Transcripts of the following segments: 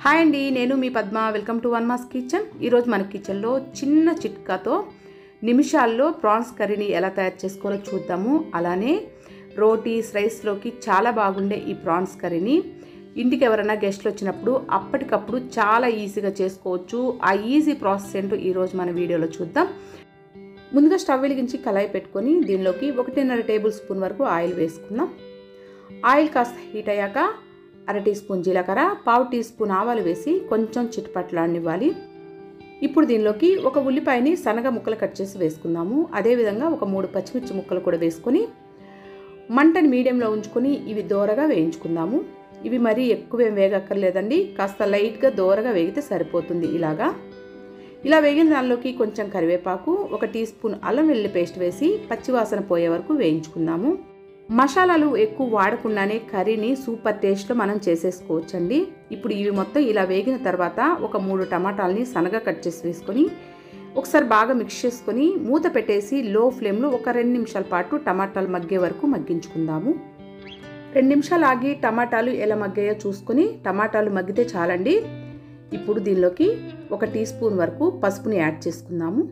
Hi అండి, నేను మీ Padma. Welcome to one ma's kitchen. ఈరోజు మన కిచెన్లో చిన్న చిట్కాతో నిమిషాల్లో ప్రాన్స్ కర్రీని ఎలా తయారు చేసుకోవాలో చూద్దాము. అలానే రోటీస్, రైస్లోకి చాలా బాగుండే ఈ ప్రాన్స్ కర్రీని ఇంటికి ఎవరైనా గెస్ట్లు వచ్చినప్పుడు అప్పటికప్పుడు చాలా ఈజీగా చేసుకోవచ్చు. ఆ ఈజీ ప్రాసెస్ ఏంటో ఈరోజు మన వీడియోలో చూద్దాం. ముందుగా స్టవ్ వెలిగించి కళాయి పెట్టుకొని దీనిలోకి 1.5 టేబుల్ స్పూన్ వరకు ఆయిల్ వేసుకుందాం. ఆయిల్ కాస్త హీట్ అయ్యాక 1/2 టీ స్పూన్ జీలకర్ర, 1/2 టీ స్పూన్ ఆవాలు వేసి కొంచెం చిటపట్లాడనివ్వాలి. ఇప్పుడు దీనిలోకి ఒక ఉల్లిపాయని సన్నగా ముక్కలు కట్ చేసి వేసుకుందాము. అదేవిధంగా ఒక 3 పచ్చిమిర్చి ముక్కలు కూడా వేసుకొని మంటని మీడియంలో ఉంచుకొని ఇవి దోరగా వేయించుకుందాము. ఇవి మరీ ఎక్కువ ఏం వేగక్కర్లేదండి, కాస్త లైట్గా దోరగా వేగితే సరిపోతుంది. ఇలా వేగిన దానిలోకి కొంచెం కరివేపాకు, 1 టీ స్పూన్ అల్లం వెల్లుల్లి పేస్ట్ వేసి పచ్చివాసన పోయే వరకు వేయించుకుందాము. మసాలాలు ఎక్కువ వాడకుండానే కర్రీని సూపర్ టేస్ట్లో మనం చేసేసుకోవచ్చండి. ఇప్పుడు ఇవి మొత్తం ఇలా వేగిన తర్వాత ఒక 3 టమాటాలని సన్నగా కట్ చేసి వేసుకొని ఒకసారి బాగా మిక్స్ చేసుకొని మూత పెట్టేసి లో ఫ్లేమ్లో ఒక 2 నిమిషాల పాటు టమాటాలు మగ్గే వరకు మగ్గించుకుందాము. 2 నిమిషాలు ఆగి టమాటాలు ఎలా మగ్గాయో చూసుకొని, టమాటాలు మగ్గితే చాలండి. ఇప్పుడు దీనిలోకి 1 టీ స్పూన్ వరకు పసుపుని యాడ్ చేసుకుందాము.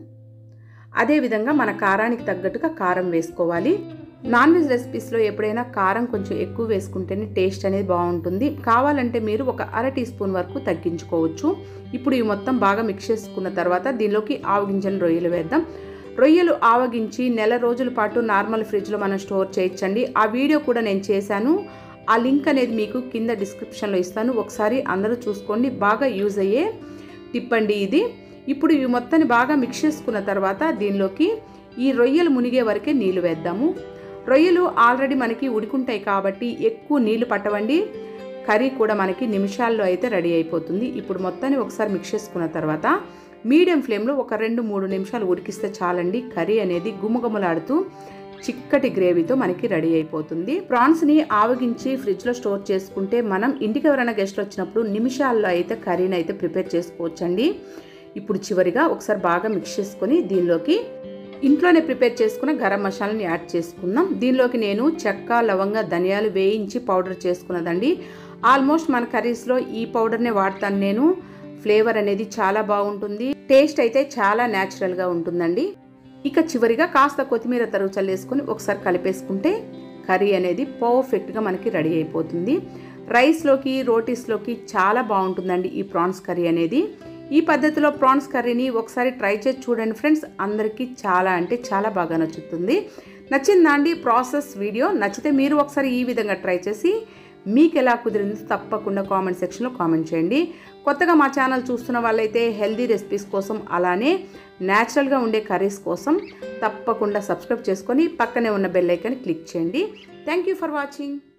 అదేవిధంగా మన కారానికి తగ్గట్టుగా కారం వేసుకోవాలి. నాన్ వెజ్ రెసిపీస్లో ఎప్పుడైనా కారం కొంచెం ఎక్కువ వేసుకుంటేనే టేస్ట్ అనేది బాగుంటుంది. కావాలంటే మీరు ఒక 1/2 టీ స్పూన్ వరకు తగ్గించుకోవచ్చు. ఇప్పుడు ఇవి మొత్తం బాగా మిక్స్ చేసుకున్న తర్వాత దీనిలోకి ఆవగింజల రొయ్యలు వేద్దాం. రొయ్యలు ఆవగించి నెల రోజుల పాటు నార్మల్ ఫ్రిడ్జ్లో మనం స్టోర్ చేయొచ్చండి. ఆ వీడియో కూడా నేను చేశాను. ఆ లింక్ అనేది మీకు కింద డిస్క్రిప్షన్లో ఇస్తాను. ఒకసారి అందరూ చూసుకోండి, బాగా యూజ్ అయ్యే టిప్ అండి ఇది. ఇప్పుడు ఇవి మొత్తాన్ని బాగా మిక్స్ చేసుకున్న తర్వాత దీనిలోకి ఈ రొయ్యలు మునిగే వరకే నీళ్లు వేద్దాము. రొయ్యలు ఆల్రెడీ మనకి ఉడుకుంటాయి కాబట్టి ఎక్కువ నీళ్లు పట్టవండి. కర్రీ కూడా మనకి నిమిషాల్లో అయితే రెడీ అయిపోతుంది. ఇప్పుడు మొత్తాన్ని ఒకసారి మిక్స్ చేసుకున్న తర్వాత మీడియం ఫ్లేమ్లో ఒక 2-3 నిమిషాలు ఉడికిస్తే చాలండి. కర్రీ అనేది గుమగుమలాడుతూ చిక్కటి గ్రేవీతో మనకి రెడీ అయిపోతుంది. ప్రాన్స్ని ఆవగించి ఫ్రిడ్జ్లో స్టోర్ చేసుకుంటే మనం ఇంటికి ఎవరైనా గెస్ట్లు వచ్చినప్పుడు నిమిషాల్లో అయితే కర్రీని అయితే ప్రిపేర్ చేసుకోవచ్చండి. ఇప్పుడు చివరిగా ఒకసారి బాగా మిక్స్ చేసుకొని దీనిలోకి ఇంట్లోనే ప్రిపేర్ చేసుకున్న గరం మసాలాని యాడ్ చేసుకుందాం. దీనిలోకి నేను చెక్క, లవంగ, ధనియాలు వేయించి పౌడర్ చేసుకున్నదండి. ఆల్మోస్ట్ మన కర్రీస్లో ఈ పౌడర్నే వాడతాను నేను. ఫ్లేవర్ అనేది చాలా బాగుంటుంది, టేస్ట్ అయితే చాలా న్యాచురల్గా ఉంటుందండి. ఇక చివరిగా కాస్త కొత్తిమీర తరుగు చల్లేసుకొని ఒకసారి కలిపేసుకుంటే కర్రీ అనేది పర్ఫెక్ట్గా మనకి రెడీ అయిపోతుంది. రైస్లోకి, రోటీస్లోకి చాలా బాగుంటుందండి ఈ ప్రాన్స్ కర్రీ అనేది. ఈ పద్ధతిలో ప్రాన్స్ కర్రీని ఒకసారి ట్రై చేసి చూడండి ఫ్రెండ్స్. అందరికీ చాలా అంటే చాలా బాగా నచ్చుతుంది. నచ్చిందా అండి ప్రాసెస్ వీడియో? నచ్చితే మీరు ఒకసారి ఈ విధంగా ట్రై చేసి మీకు ఎలా కుదిరిందో తప్పకుండా కామెంట్ సెక్షన్లో కామెంట్ చేయండి. కొత్తగా మా ఛానల్ చూస్తున్న వాళ్ళైతే హెల్దీ రెసిపీస్ కోసం అలానే న్యాచురల్గా ఉండే కర్రీస్ కోసం తప్పకుండా సబ్స్క్రైబ్ చేసుకొని పక్కనే ఉన్న బెల్ ఐకాన్ క్లిక్ చేయండి. Thank you for watching.